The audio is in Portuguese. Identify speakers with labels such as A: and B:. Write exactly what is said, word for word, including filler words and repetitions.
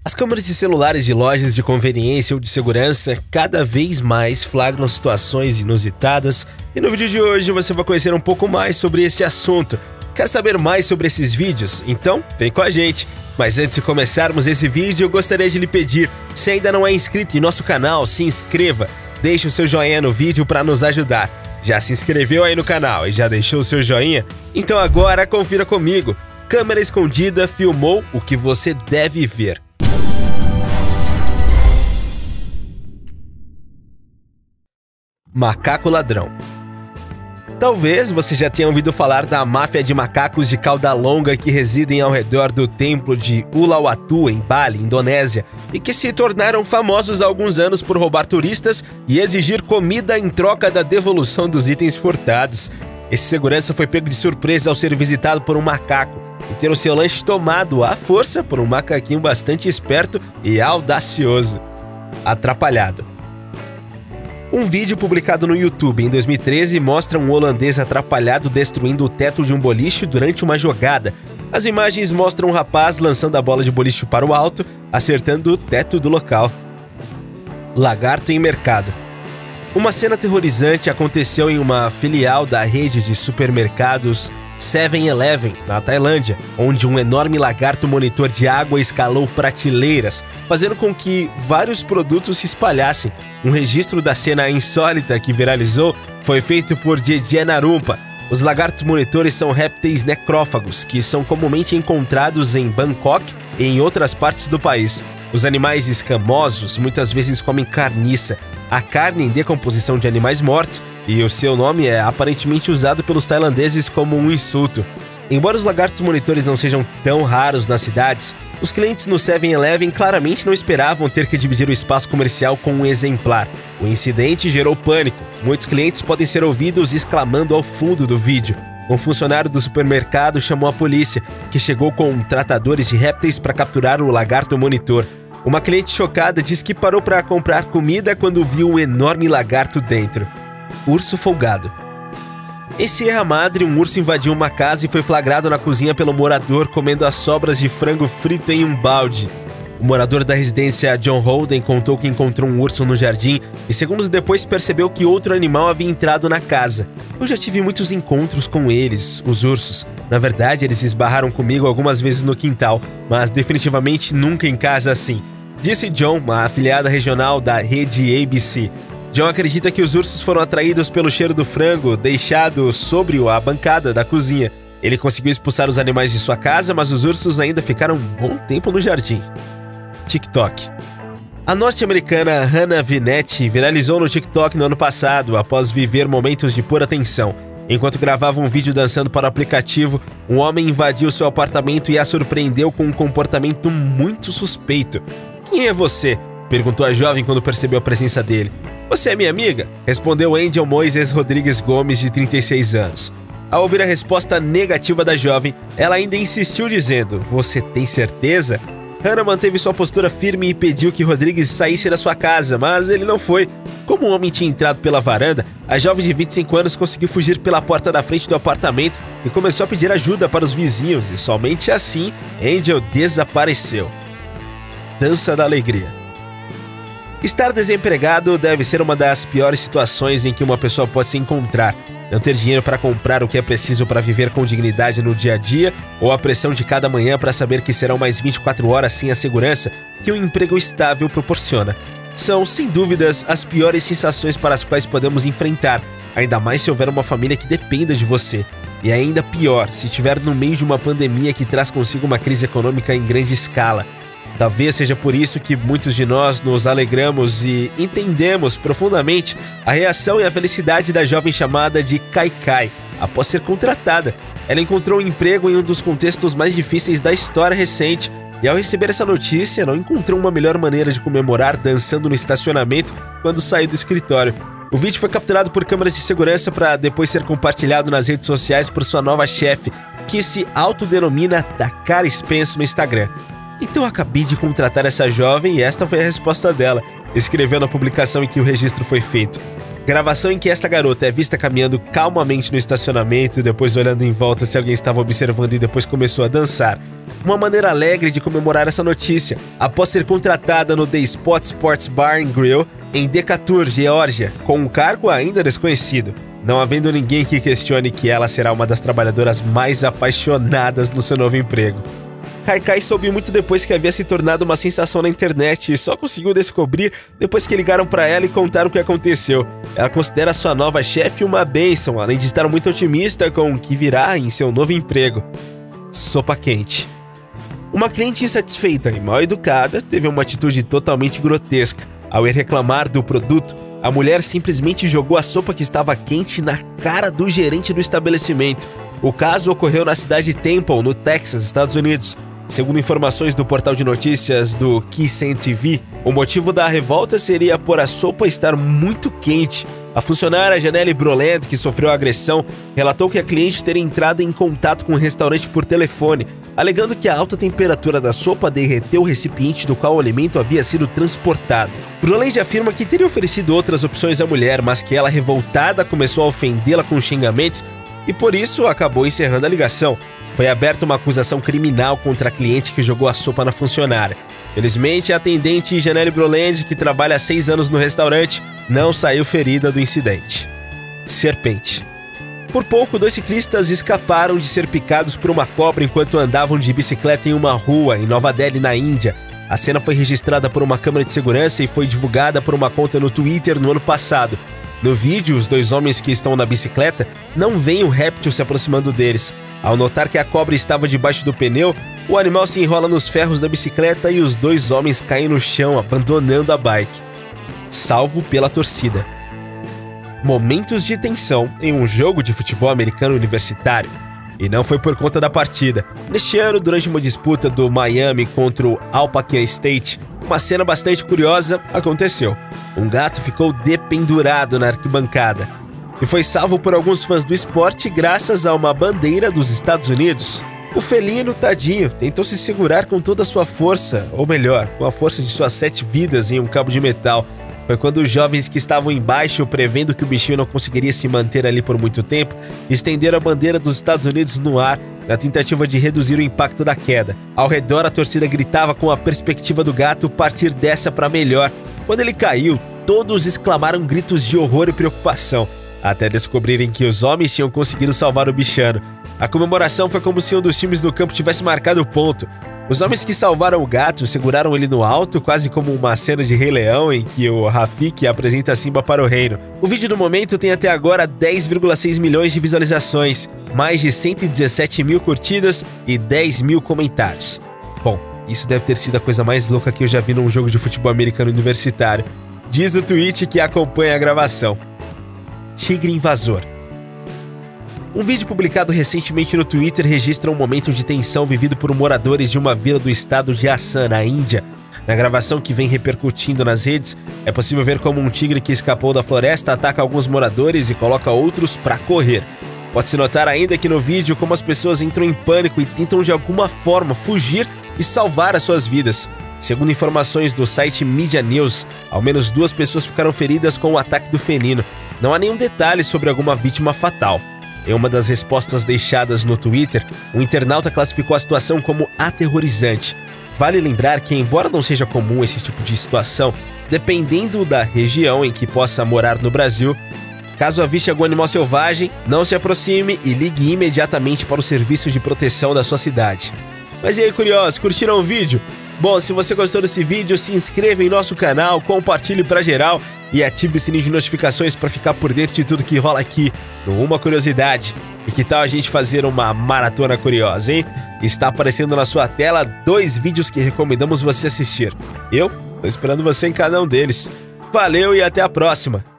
A: As câmeras de celulares de lojas de conveniência ou de segurança cada vez mais flagram situações inusitadas e no vídeo de hoje você vai conhecer um pouco mais sobre esse assunto. Quer saber mais sobre esses vídeos? Então vem com a gente! Mas antes de começarmos esse vídeo, eu gostaria de lhe pedir, se ainda não é inscrito em nosso canal, se inscreva, deixe o seu joinha no vídeo para nos ajudar. Já se inscreveu aí no canal e já deixou o seu joinha? Então agora confira comigo! Câmera escondida filmou o que você deve ver. Macaco ladrão. Talvez você já tenha ouvido falar da máfia de macacos de cauda longa que residem ao redor do templo de Uluwatu, em Bali, Indonésia, e que se tornaram famosos há alguns anos por roubar turistas e exigir comida em troca da devolução dos itens furtados. Esse segurança foi pego de surpresa ao ser visitado por um macaco e ter o seu lanche tomado à força por um macaquinho bastante esperto e audacioso. Atrapalhado. Um vídeo publicado no YouTube em dois mil e treze mostra um holandês atrapalhado destruindo o teto de um boliche durante uma jogada. As imagens mostram um rapaz lançando a bola de boliche para o alto, acertando o teto do local. Lagarto em mercado. Uma cena aterrorizante aconteceu em uma filial da rede de supermercados seven eleven, na Tailândia, onde um enorme lagarto monitor de água escalou prateleiras, fazendo com que vários produtos se espalhassem. Um registro da cena insólita que viralizou foi feito por Jeje Narumpa. Os lagartos monitores são répteis necrófagos, que são comumente encontrados em Bangkok e em outras partes do país. Os animais escamosos muitas vezes comem carniça, a carne em decomposição de animais mortos, e o seu nome é aparentemente usado pelos tailandeses como um insulto. Embora os lagartos monitores não sejam tão raros nas cidades, os clientes no seven eleven claramente não esperavam ter que dividir o espaço comercial com um exemplar. O incidente gerou pânico. Muitos clientes podem ser ouvidos exclamando ao fundo do vídeo. Um funcionário do supermercado chamou a polícia, que chegou com tratadores de répteis para capturar o lagarto monitor. Uma cliente chocada disse que parou para comprar comida quando viu um enorme lagarto dentro. Urso folgado. Em Sierra Madre, um urso invadiu uma casa e foi flagrado na cozinha pelo morador comendo as sobras de frango frito em um balde. O morador da residência John Holden contou que encontrou um urso no jardim e segundos depois percebeu que outro animal havia entrado na casa. Eu já tive muitos encontros com eles, os ursos. Na verdade, eles esbarraram comigo algumas vezes no quintal, mas definitivamente nunca em casa assim, disse John, uma afiliada regional da rede A B C. John acredita que os ursos foram atraídos pelo cheiro do frango deixado sobre a bancada da cozinha. Ele conseguiu expulsar os animais de sua casa, mas os ursos ainda ficaram um bom tempo no jardim. TikTok. A norte-americana Hannah Vinette viralizou no TikTok no ano passado após viver momentos de pura tensão. Enquanto gravava um vídeo dançando para o aplicativo, um homem invadiu seu apartamento e a surpreendeu com um comportamento muito suspeito. "Quem é você?", perguntou a jovem quando percebeu a presença dele. "Você é minha amiga?", respondeu Angel Moises Rodrigues Gomes, de trinta e seis anos. Ao ouvir a resposta negativa da jovem, ela ainda insistiu dizendo: "Você tem certeza?". Hannah manteve sua postura firme e pediu que Rodrigues saísse da sua casa, mas ele não foi. Como o homem tinha entrado pela varanda, a jovem de vinte e cinco anos conseguiu fugir pela porta da frente do apartamento e começou a pedir ajuda para os vizinhos, e somente assim Angel desapareceu. Dança da alegria. Estar desempregado deve ser uma das piores situações em que uma pessoa pode se encontrar. Não ter dinheiro para comprar o que é preciso para viver com dignidade no dia a dia, ou a pressão de cada manhã para saber que serão mais vinte e quatro horas sem a segurança que um emprego estável proporciona. São, sem dúvidas, as piores sensações para as quais podemos enfrentar, ainda mais se houver uma família que dependa de você. E ainda pior, se estiver no meio de uma pandemia que traz consigo uma crise econômica em grande escala. Talvez seja por isso que muitos de nós nos alegramos e entendemos profundamente a reação e a felicidade da jovem chamada de Kai Kai, após ser contratada. Ela encontrou um emprego em um dos contextos mais difíceis da história recente e, ao receber essa notícia, não encontrou uma melhor maneira de comemorar dançando no estacionamento quando saiu do escritório. O vídeo foi capturado por câmeras de segurança para depois ser compartilhado nas redes sociais por sua nova chefe, que se autodenomina Dakar Spence no Instagram. "Então acabei de contratar essa jovem e esta foi a resposta dela", escreveu na publicação em que o registro foi feito. Gravação em que esta garota é vista caminhando calmamente no estacionamento, depois olhando em volta se alguém estava observando e depois começou a dançar. Uma maneira alegre de comemorar essa notícia, após ser contratada no The Spot Sports Bar and Grill em Decatur, Geórgia, com um cargo ainda desconhecido, não havendo ninguém que questione que ela será uma das trabalhadoras mais apaixonadas no seu novo emprego. Kaikai soube muito depois que havia se tornado uma sensação na internet e só conseguiu descobrir depois que ligaram para ela e contaram o que aconteceu. Ela considera sua nova chefe uma bênção, além de estar muito otimista com o que virá em seu novo emprego. Sopa quente. Uma cliente insatisfeita e mal educada teve uma atitude totalmente grotesca. Ao ir reclamar do produto, a mulher simplesmente jogou a sopa que estava quente na cara do gerente do estabelecimento. O caso ocorreu na cidade de Temple, no Texas, Estados Unidos. Segundo informações do portal de notícias do KSAN T V, o motivo da revolta seria por a sopa estar muito quente. A funcionária Janelle Broland, que sofreu a agressão, relatou que a cliente teria entrado em contato com o restaurante por telefone, alegando que a alta temperatura da sopa derreteu o recipiente do qual o alimento havia sido transportado. Broland afirma que teria oferecido outras opções à mulher, mas que ela, revoltada, começou a ofendê-la com xingamentos e por isso acabou encerrando a ligação. Foi aberta uma acusação criminal contra a cliente que jogou a sopa na funcionária. Felizmente, a atendente Janelle Broland, que trabalha há seis anos no restaurante, não saiu ferida do incidente. Serpente. Por pouco, dois ciclistas escaparam de ser picados por uma cobra enquanto andavam de bicicleta em uma rua em Nova Delhi, na Índia. A cena foi registrada por uma câmera de segurança e foi divulgada por uma conta no Twitter no ano passado. No vídeo, os dois homens que estão na bicicleta não veem o réptil se aproximando deles. Ao notar que a cobra estava debaixo do pneu, o animal se enrola nos ferros da bicicleta e os dois homens caem no chão, abandonando a bike. Salvo pela torcida. Momentos de tensão em um jogo de futebol americano universitário. E não foi por conta da partida. Neste ano, durante uma disputa do Miami contra o Appalachian State, uma cena bastante curiosa aconteceu. Um gato ficou dependurado na arquibancada e foi salvo por alguns fãs do esporte graças a uma bandeira dos Estados Unidos. O felino, tadinho, tentou se segurar com toda a sua força, ou melhor, com a força de suas sete vidas em um cabo de metal. Foi quando os jovens que estavam embaixo, prevendo que o bichinho não conseguiria se manter ali por muito tempo, estenderam a bandeira dos Estados Unidos no ar na tentativa de reduzir o impacto da queda. Ao redor, a torcida gritava com a perspectiva do gato partir dessa para melhor. Quando ele caiu, todos exclamaram gritos de horror e preocupação, até descobrirem que os homens tinham conseguido salvar o bichano. A comemoração foi como se um dos times do campo tivesse marcado o ponto. Os homens que salvaram o gato seguraram ele no alto, quase como uma cena de Rei Leão em que o Rafiki apresenta Simba para o reino. O vídeo do momento tem até agora dez vírgula seis milhões de visualizações, mais de cento e dezessete mil curtidas e dez mil comentários. Bom, isso deve ter sido a coisa mais louca que eu já vi num jogo de futebol americano universitário, diz o tweet que acompanha a gravação. Tigre invasor. Um vídeo publicado recentemente no Twitter registra um momento de tensão vivido por moradores de uma vila do estado de Assam, na Índia. Na gravação que vem repercutindo nas redes, é possível ver como um tigre que escapou da floresta ataca alguns moradores e coloca outros para correr. Pode-se notar ainda que no vídeo como as pessoas entram em pânico e tentam de alguma forma fugir e salvar as suas vidas. Segundo informações do site Media News, ao menos duas pessoas ficaram feridas com o ataque do felino. Não há nenhum detalhe sobre alguma vítima fatal. Em uma das respostas deixadas no Twitter, um internauta classificou a situação como aterrorizante. Vale lembrar que, embora não seja comum esse tipo de situação, dependendo da região em que possa morar no Brasil, caso aviste algum animal selvagem, não se aproxime e ligue imediatamente para o serviço de proteção da sua cidade. Mas e aí, curiosos, curtiram o vídeo? Bom, se você gostou desse vídeo, se inscreva em nosso canal, compartilhe para geral e ative o sininho de notificações para ficar por dentro de tudo que rola aqui no Uma Curiosidade. E que tal a gente fazer uma maratona curiosa, hein? Está aparecendo na sua tela dois vídeos que recomendamos você assistir. Eu tô esperando você em cada um deles. Valeu e até a próxima!